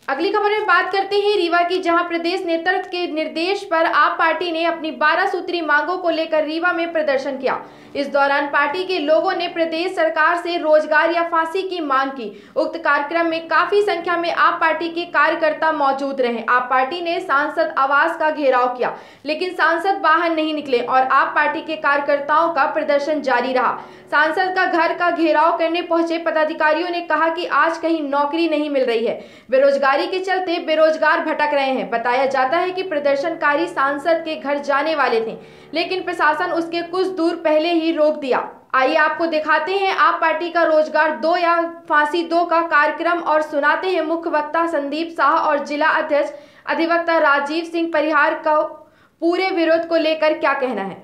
अगली खबर में बात करते हैं रीवा की, जहां प्रदेश नेतृत्व के निर्देश पर आप पार्टी ने अपनी 12 सूत्री मांगों को लेकर रीवा में प्रदर्शन किया। इस दौरान पार्टी के लोगों ने प्रदेश सरकार से रोजगार या फांसी की मांग की। उक्त कार्यक्रम में काफी संख्या में आप पार्टी के कार्यकर्ता मौजूद रहे। आप पार्टी ने सांसद आवास का घेराव किया, लेकिन सांसद बाहर नहीं निकले और आप पार्टी के कार्यकर्ताओं का प्रदर्शन जारी रहा। सांसद का घर का घेराव करने पहुंचे पदाधिकारियों ने कहा कि आज कहीं नौकरी नहीं मिल रही है, बेरोजगारी के चलते बेरोजगार भटक रहे हैं। बताया जाता है कि प्रदर्शनकारी सांसद के घर जाने वाले थे, लेकिन प्रशासन उसके कुछ दूर पहले ही रोक दिया। आइए आपको दिखाते हैं आप पार्टी का रोजगार दो या फांसी दो का कार्यक्रम और सुनाते हैं मुख्य वक्ता संदीप शाह और जिला अध्यक्ष अधिवक्ता राजीव सिंह परिहार का पूरे विरोध को लेकर क्या कहना है।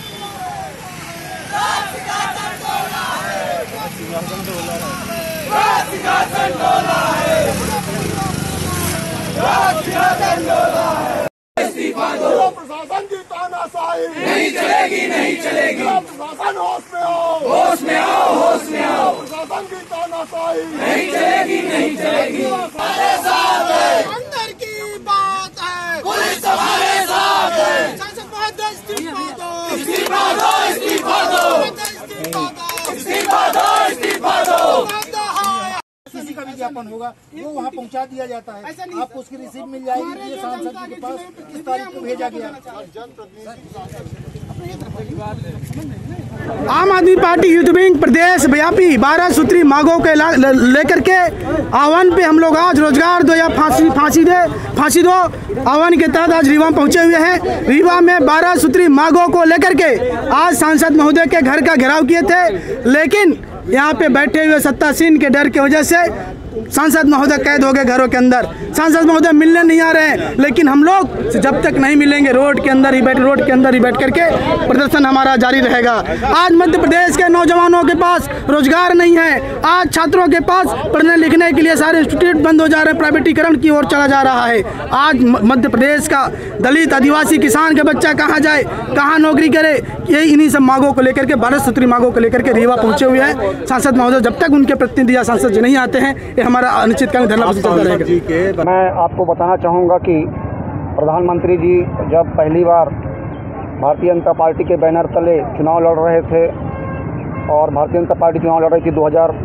प्रशासन की तानाशाही नहीं चलेगी, नहीं चलेगी। प्रशासन होश में आओ, होश में आओ, होश में आओ। प्रशासन की तानाशाही नहीं चलेगी, नहीं चलेगी। हमारे साथ है, अंदर की बात है, पुलिस हमारे साथ है। शासन महोदय इस्तीफा दो, इस्तीफा दो, इस्तीफा दो, इस्तीफा दो, इस्तीफा दो, इस्तीफा दो। किसी का विज्ञापन होगा वो वहाँ पहुँचा दिया जाता है, आपको उसकी रिसीप्ट मिल जाएगी। ये सांसद जी के पास किस तारीख को भेजा गया। आम आदमी पार्टी यूथ विंग प्रदेश व्यापी 12 सूत्री मांगों के लेकर के आह्वान पे हम लोग आज रोजगार दो या फांसी दो आह्वान के तहत आज रीवा पहुंचे हुए हैं। रीवा में 12 सूत्री मांगों को लेकर के आज सांसद महोदय के घर का घेराव किए थे, लेकिन यहाँ पे बैठे हुए सत्तासीन के डर की वजह से सांसद महोदय कैद हो गए घरों के अंदर। सांसद महोदय मिलने नहीं आ रहे हैं, लेकिन हम लोग जब तक नहीं मिलेंगे रोड के अंदर ही बैठ करके प्रदर्शन हमारा जारी रहेगा। आज मध्य प्रदेश के नौजवानों के पास रोजगार नहीं है। आज छात्रों के पास पढ़ने लिखने के लिए सारे इंस्टीट्यूट बंद हो जा रहे हैं, प्राइवेटीकरण की ओर चला जा रहा है। आज मध्य प्रदेश का दलित आदिवासी किसान के बच्चा कहाँ जाए, कहाँ नौकरी करे, ये इन्हीं सब मांगों को लेकर के 12 सूत्री मांगों को लेकर के रीवा पहुंचे हुए हैं। सांसद महोदय जब तक उनके प्रतिनिधि या सांसद जी नहीं आते हैं, ये हमारा अनिश्चितकालीन धरना चलता रहेगा। मैं आपको बताना चाहूँगा कि प्रधानमंत्री जी जब पहली बार भारतीय जनता पार्टी के बैनर तले चुनाव लड़ रहे थे और भारतीय जनता पार्टी चुनाव लड़ रही थी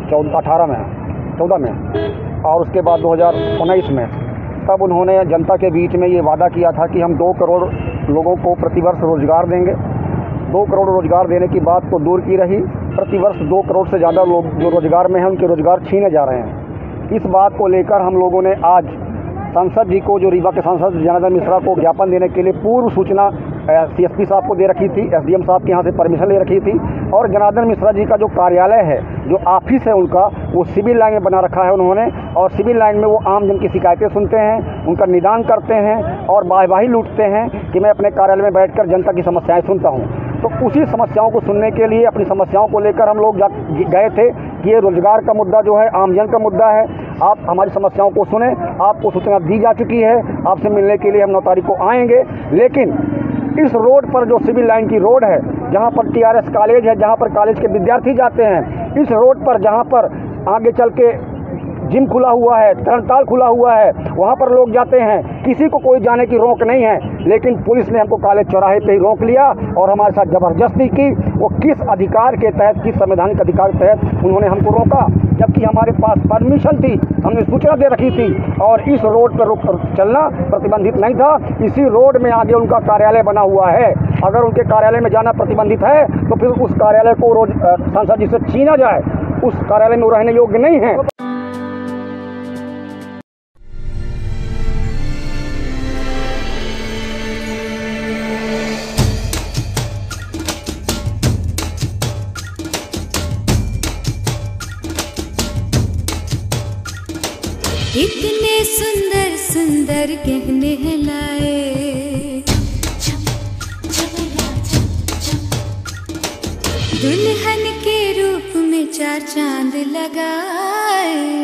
2014 में और उसके बाद 2019 में, तब उन्होंने जनता के बीच में ये वादा किया था कि हम 2 करोड़ लोगों को प्रतिवर्ष रोजगार देंगे। 2 करोड़ रोजगार देने की बात तो दूर की रही, प्रतिवर्ष 2 करोड़ से ज़्यादा लोग जो रोजगार में हैं उनके रोजगार छीने जा रहे हैं। इस बात को लेकर हम लोगों ने आज सांसद जी को, जो रीवा के सांसद जनार्दन मिश्रा को ज्ञापन देने के लिए पूर्व सूचना CSP साहब को दे रखी थी, SDM साहब के यहाँ से परमिशन ले रखी थी और जनार्दन मिश्रा जी का जो कार्यालय है, जो ऑफिस है उनका, वो सिविल लाइन में बना रखा है उन्होंने और सिविल लाइन में वो आम जन की शिकायतें सुनते हैं, उनका निदान करते हैं और वाहवाही लूटते हैं कि मैं अपने कार्यालय में बैठकर जनता की समस्याएं सुनता हूं। तो उसी समस्याओं को सुनने के लिए, अपनी समस्याओं को लेकर हम लोग गए थे कि ये रोजगार का मुद्दा जो है आम जन का मुद्दा है, आप हमारी समस्याओं को सुने। आपको सूचना दी जा चुकी है, आपसे मिलने के लिए हम 9 तारीख को आएंगे। लेकिन इस रोड पर, जो सिविल लाइन की रोड है, जहाँ पर TRS कॉलेज है, जहाँ पर कॉलेज के विद्यार्थी जाते हैं, इस रोड पर जहाँ पर आगे चल के जिम खुला हुआ है, तरणताल खुला हुआ है, वहाँ पर लोग जाते हैं, किसी को कोई जाने की रोक नहीं है। लेकिन पुलिस ने हमको कॉलेज चौराहे पे ही रोक लिया और हमारे साथ जबरदस्ती की। वो किस अधिकार के तहत, किस संवैधानिक अधिकार के तहत उन्होंने हमको रोका, जबकि हमारे पास परमिशन थी, हमने सूचना दे रखी थी और इस रोड पर रुक चलना प्रतिबंधित नहीं था। इसी रोड में आगे उनका कार्यालय बना हुआ है। अगर उनके कार्यालय में जाना प्रतिबंधित है तो फिर उस कार्यालय को रोज सांसद जी से छीना जाए, उस कार्यालय में रहने योग्य नहीं है। इतने सुंदर सुंदर गहने लाए, दुल्हन के रूप में 4 चांद लगाए।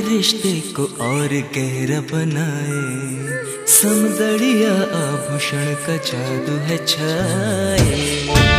रिश्ते को और गहरा बनाए, समदड़िया आभूषण का जादू है छाए।